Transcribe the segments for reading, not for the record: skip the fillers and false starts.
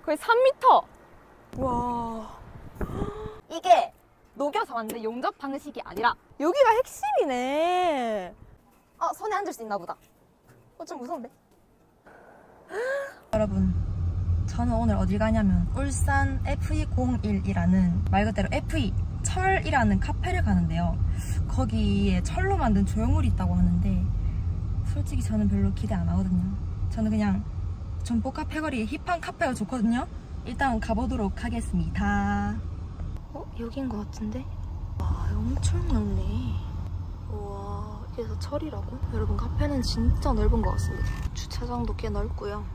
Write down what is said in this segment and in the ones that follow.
거의 3m. 와. 이게 녹여서 만든 용접 방식이 아니라 여기가 핵심이네. 손에 앉을 수 있나 보다. 좀 무서운데? 여러분, 저는 오늘 어딜 가냐면 울산 FE01이라는 말 그대로 FE 철이라는 카페를 가는데요. 거기에 철로 만든 조형물이 있다고 하는데 솔직히 저는 별로 기대 안 하거든요. 저는 그냥 전복카 패거리의 힙한 카페가 좋거든요. 일단 가보도록 하겠습니다. 여긴 것 같은데? 와, 엄청 넓네. 우와, 이게 다 철이라고? 여러분, 카페는 진짜 넓은 것 같습니다. 주차장도 꽤 넓고요.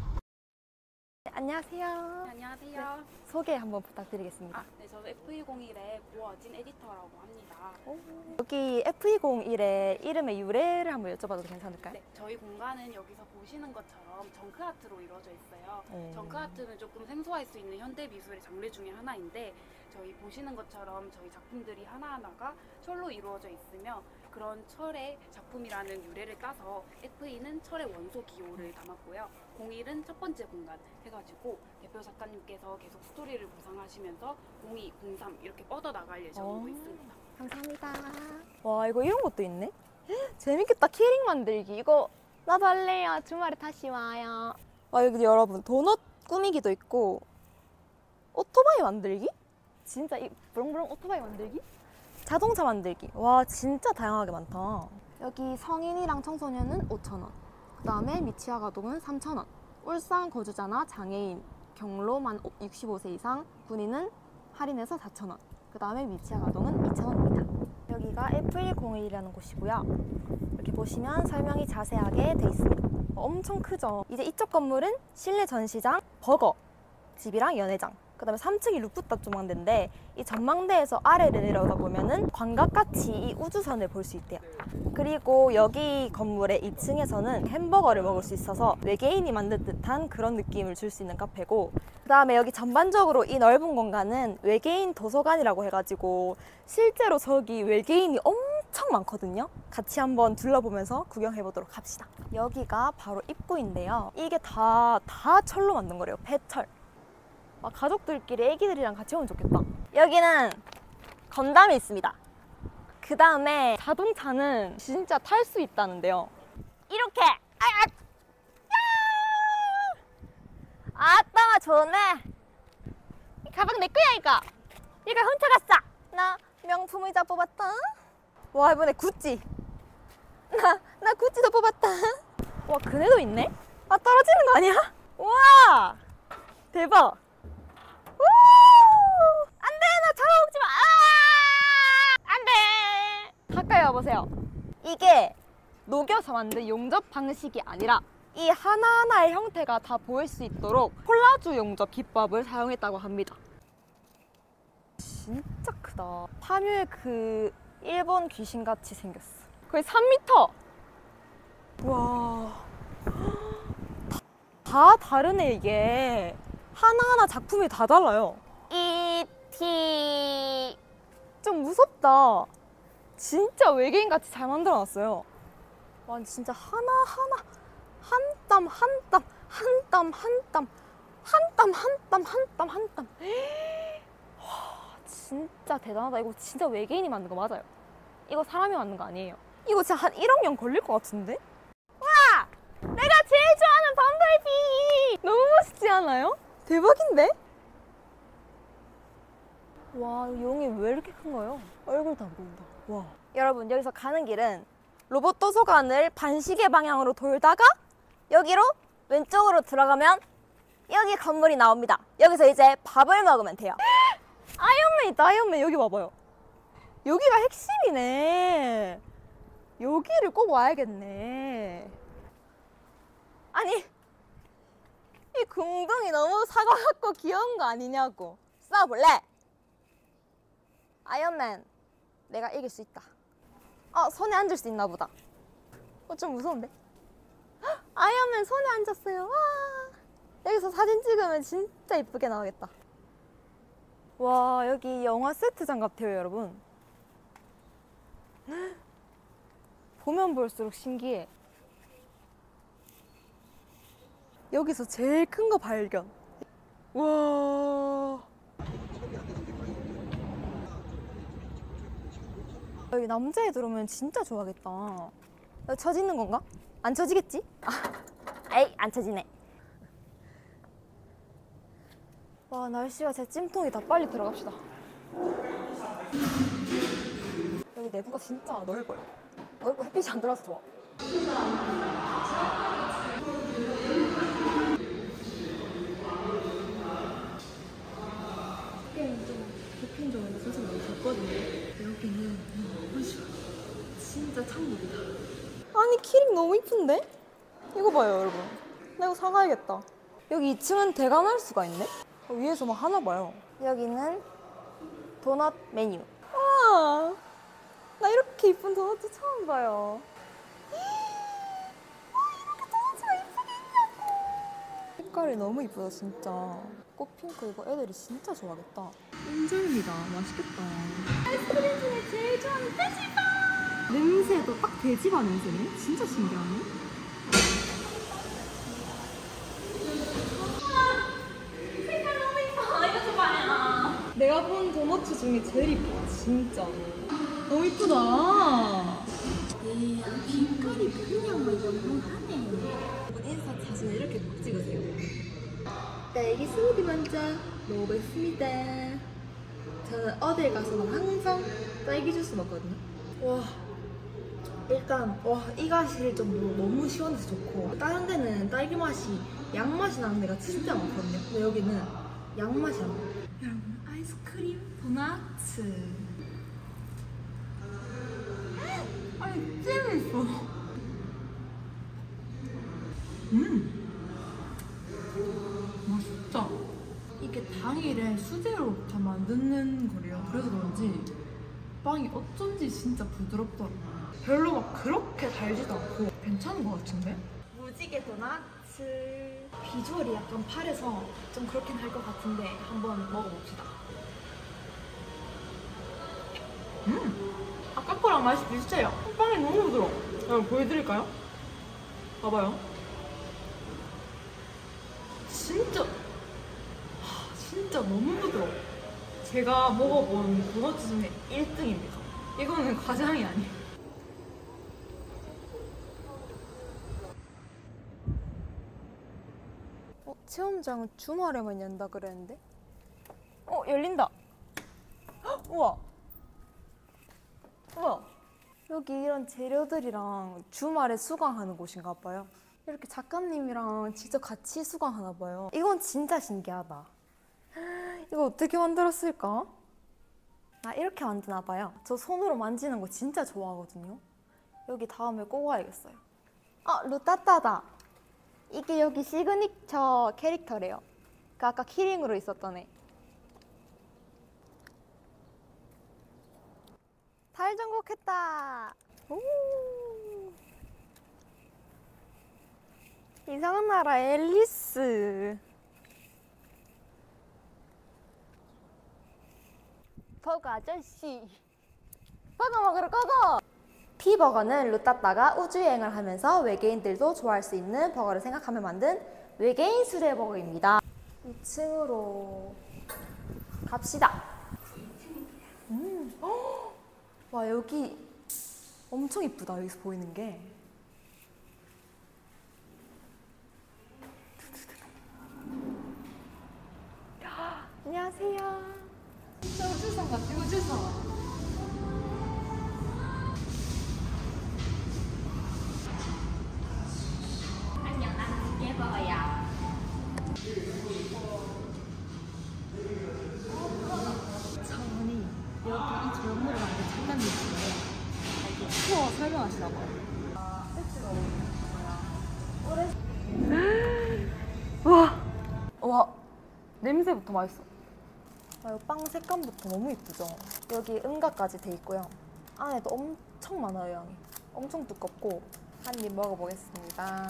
네, 안녕하세요. 안녕하세요. 네, 소개 한번 부탁드리겠습니다. 네, 저는 FE01의 고어진 에디터라고 합니다. 여기 FE01의 이름의 유래를 한번 여쭤봐도 괜찮을까요? 네, 저희 공간은 여기서 보시는 것처럼 정크아트로 이루어져 있어요. 정크아트는 조금 생소할 수 있는 현대 미술의 장르 중에 하나인데 저희 보시는 것처럼 저희 작품들이 하나하나가 철로 이루어져 있으며 그런 철의 작품이라는 유래를 따서 FE는 철의 원소 기호를 담았고요. 01은 첫 번째 공간 해가지고 대표 작가님께서 계속 스토리를 구상하시면서 02, 03 이렇게 뻗어나갈 예정이고 있습니다. 감사합니다. 와, 이거 이런 것도 있네? 재밌겠다. 키링 만들기. 이거 나도 할래요. 주말에 다시 와요. 와, 여기 여러분 도넛 꾸미기도 있고 오토바이 만들기? 진짜 이 부릉부릉 오토바이 만들기? 자동차 만들기. 와, 진짜 다양하게 많다. 여기 성인이랑 청소년은 5,000원. 그 다음에 미취학 아동은 3,000원. 울산 거주자나 장애인, 경로 만 65세 이상 군인은 할인해서 4,000원. 그 다음에 미취학 아동은 2,000원입니다. 여기가 FE01이라는 곳이고요. 이렇게 보시면 설명이 자세하게 돼 있습니다. 엄청 크죠? 이제 이쪽 건물은 실내 전시장, 버거 집이랑 연회장. 그 다음에 3층이 루프탑 조망대인데 이 전망대에서 아래를 내려다 보면은 광각같이 이 우주선을 볼 수 있대요. 그리고 여기 건물의 2층에서는 햄버거를 먹을 수 있어서 외계인이 만든 듯한 그런 느낌을 줄 수 있는 카페고, 그 다음에 여기 전반적으로 이 넓은 공간은 외계인 도서관이라고 해가지고 실제로 저기 외계인이 엄청 많거든요. 같이 한번 둘러보면서 구경해보도록 합시다. 여기가 바로 입구인데요. 이게 다 철로 만든 거래요. 폐철. 가족들끼리 애기들이랑 같이 오면 좋겠다. 여기는 건담이 있습니다. 그 다음에 자동차는 진짜 탈 수 있다는데요. 이렇게! 아따, 좋네. 이 가방 내 거야, 이거. 이거 훔쳐갔어. 나 명품 의자 뽑았다. 와, 이번에 구찌. 나 구찌도 뽑았다. 와, 그네도 있네? 떨어지는 거 아니야? 와, 대박. 안돼, 나 잡아먹지 마. 안돼. 가까이 와보세요. 이게 녹여서 만든 용접 방식이 아니라 이 하나하나의 형태가 다 보일 수 있도록 콜라주 용접 기법을 사용했다고 합니다. 진짜 크다. 파묘의 그 일본 귀신같이 생겼어. 거의 3m. 와, 다 다르네. 이게 하나하나 작품이 다 달라요. E.T. 좀 무섭다. 진짜 외계인같이 잘 만들어놨어요. 와, 진짜 하나하나 한 땀 한 땀 한 땀 한 땀 한 땀 한 땀 한 땀 한 땀. 와, 진짜 대단하다. 이거 진짜 외계인이 만든 거 맞아요. 이거 사람이 만든 거 아니에요. 이거 진짜 한 1억 년 걸릴 것 같은데? 와! 내가 제일 좋아하는 범블비! 너무 멋있지 않아요? 대박인데? 와, 용이 왜 이렇게 큰 거예요? 얼굴도 안 보인다. 와. 여러분, 여기서 가는 길은 로봇 도서관을 반시계 방향으로 돌다가 여기로 왼쪽으로 들어가면 여기 건물이 나옵니다. 여기서 이제 밥을 먹으면 돼요. 아이언맨 있다, 아이언맨. 여기 봐봐요. 여기가 핵심이네. 여기를 꼭 와야겠네. 아니, 이 궁둥이 너무 사과 같고 귀여운 거 아니냐고. 싸워볼래? 아이언맨, 내가 이길 수 있다. 손에 앉을 수 있나 보다. 좀 무서운데? 헉, 아이언맨 손에 앉았어요. 와, 여기서 사진 찍으면 진짜 이쁘게 나오겠다. 와, 여기 영화 세트장 같아요, 여러분. 보면 볼수록 신기해. 여기서 제일 큰 거 발견. 와. 여기 남자애 들어오면 진짜 좋아하겠다. 여기 처지는 건가? 안 처지겠지? 에이, 안 처지네. 와, 날씨가 제 찜통이다. 빨리 들어갑시다. 여기 내부가 진짜 넓어요. 넓고 햇빛이 안 들어와서 좋아. 여기는 좀 보편적으로 선생님 많이 덥거든요. 여기는 진짜 창문이다. 아니, 키링 너무 이쁜데? 이거 봐요, 여러분. 나 이거 사가야겠다. 여기 2층은 대관할 수가 있네? 위에서 막 하나 봐요. 여기는 도넛 메뉴. 와, 나 이렇게 이쁜 도넛 처음 봐요. 이렇게 도넛이 이쁘게 있냐고. 색깔이 너무 이쁘다, 진짜. 꽃핑크 이거 애들이 진짜 좋아하겠다. 인절미다. 맛있겠다. 아이스크림 중에 제일 좋아하는 돼지바! 냄새도 딱 돼지바 냄새네? 진짜 신기하네. 내가 본 도넛 중에 제일 이뻐. 진짜. 너무 이쁘다. 빛깔이 그냥 영롱하네. 인스타 사진 이렇게 꼭 찍으세요. 딸기 스무디 먼저 먹어보겠습니다. 저는 어딜 가서는 항상 딸기 주스 먹거든요. 와, 일단 이 가실 정도로 너무 시원해서 좋고, 다른 데는 딸기 맛이 양맛이 나는 데가 진짜 많거든요. 근데 여기는 양맛이 안 나요. 여러분, 아이스크림 도넛츠. 아니, 잼이 있어. 맛있다. 이게 당일에 수제로 다 만드는 거래요. 그래서 그런지 빵이 어쩐지 진짜 부드럽더라. 별로 막 그렇게 달지도 않고 괜찮은 것 같은데? 무지개 도넛츠. 비주얼이 약간 파래서 좀 그렇긴 할 것 같은데 한번 먹어봅시다. 아까 거랑 맛이 비슷해요. 빵이 너무 부드러워. 여러분 보여드릴까요? 봐봐요. 진짜 너무 부드러워. 제가 먹어본 도넛 중에 1등입니다. 이거는 과장이 아니에요. 체험장은 주말에만 연다 그랬는데? 열린다. 헉, 우와. 우와. 여기 이런 재료들이랑 주말에 수강하는 곳인가 봐요. 이렇게 작가님이랑 직접 같이 수강하나 봐요. 이건 진짜 신기하다. 이거 어떻게 만들었을까? 아, 이렇게 만드나 봐요. 저 손으로 만지는 거 진짜 좋아하거든요. 여기 다음에 꼭 와야겠어요. 루따따다. 이게 여기 시그니처 캐릭터래요. 그 아까 키링으로 있었던 애. 달전곡했다. 오. 이상한 나라 앨리스. 버거 아저씨. 버거 먹으러 고고! 피버거는 루따따가 우주여행을 하면서 외계인들도 좋아할 수 있는 버거를 생각하며 만든 외계인 수제버거입니다. 2층으로 갑시다. 와, 여기 엄청 이쁘다. 여기서 보이는 게. 안녕하세요. 진짜 우주선 같아, 우주선. 안녕, 나는 두개버거야. 차원이 여기 이 절문을 만든 장난님이에요. 이렇게 투어 설명하시나 봐요. 와, 냄새부터 맛있어. 이 빵 색감부터 너무 이쁘죠? 여기 은가까지 돼 있고요. 안에도 엄청 많아요, 양이. 엄청 두껍고. 한 입 먹어보겠습니다.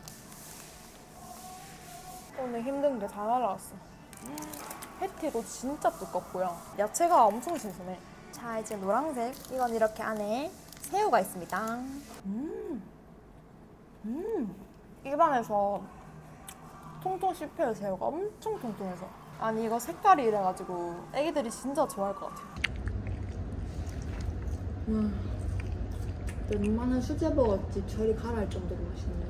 오늘 힘든 게 다 날아왔어. 패티도 진짜 두껍고요. 야채가 엄청 신선해. 자, 이제 노란색. 이건 이렇게 안에 새우가 있습니다. 입안에서 통통 씹혀요, 새우가. 엄청 통통해서. 아니, 이거 색깔이 이래가지고 애기들이 진짜 좋아할 것 같아요. 웬만한 수제버거집 저리 가라 할 정도로 맛있네요.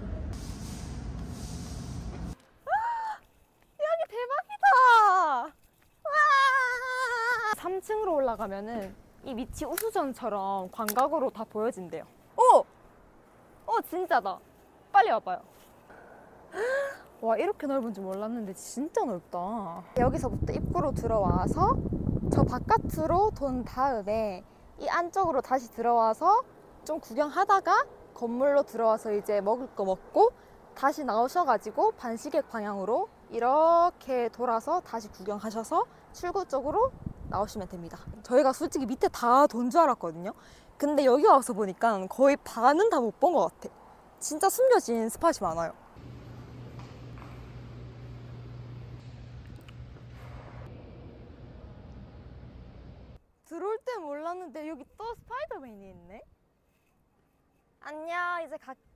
여기 대박이다! 와! 3층으로 올라가면은 이 밑이 우수전처럼 광각으로 다 보여진대요. 오! 진짜다. 빨리 와봐요. 와, 이렇게 넓은 줄 몰랐는데 진짜 넓다. 여기서부터 입구로 들어와서 저 바깥으로 돈 다음에 이 안쪽으로 다시 들어와서 좀 구경하다가 건물로 들어와서 이제 먹을 거 먹고 다시 나오셔가지고 반시계 방향으로 이렇게 돌아서 다시 구경하셔서 출구 쪽으로 나오시면 됩니다. 저희가 솔직히 밑에 다 돈 줄 알았거든요. 근데 여기 와서 보니까 거의 반은 다 못 본 것 같아. 진짜 숨겨진 스팟이 많아요. 들어올 땐 몰랐는데 여기 또 스파이더맨이 있네. 안녕, 이제 갈게.